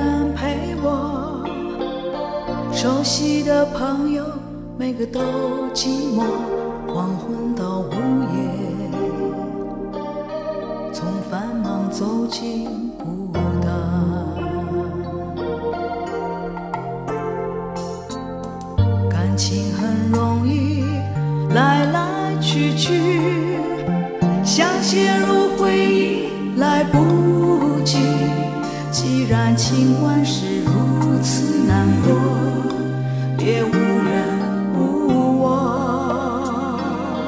人陪我，熟悉的朋友每个都寂寞，黄昏到午夜，从繁忙走进孤单。感情很容易来来去去，想陷入回忆来不及。既然情关是如此难过，别无人无我。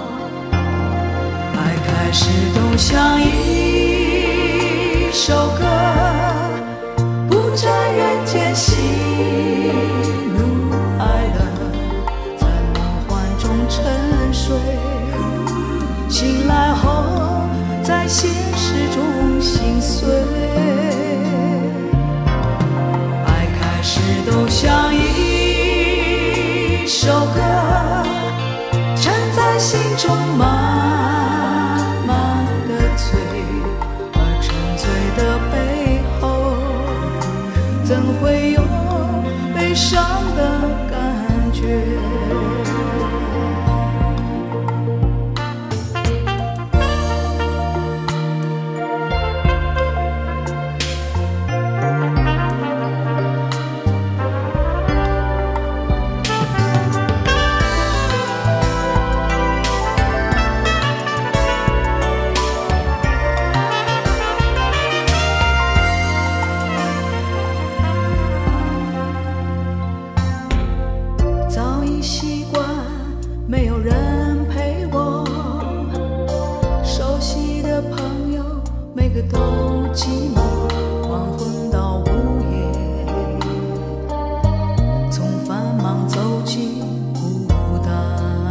爱开始都像一首歌，不在人间喜怒哀乐，在梦幻中沉睡，醒来后在现实中心碎。爱开始都像一首歌，沉在心中慢慢的醉，而沉醉的背后怎会有悲伤的感觉。早已习惯没有人陪我，熟悉的朋友每个都寂寞，黄昏到午夜，从繁忙走进孤单。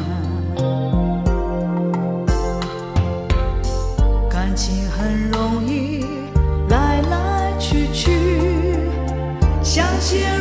感情很容易来来去去，想陷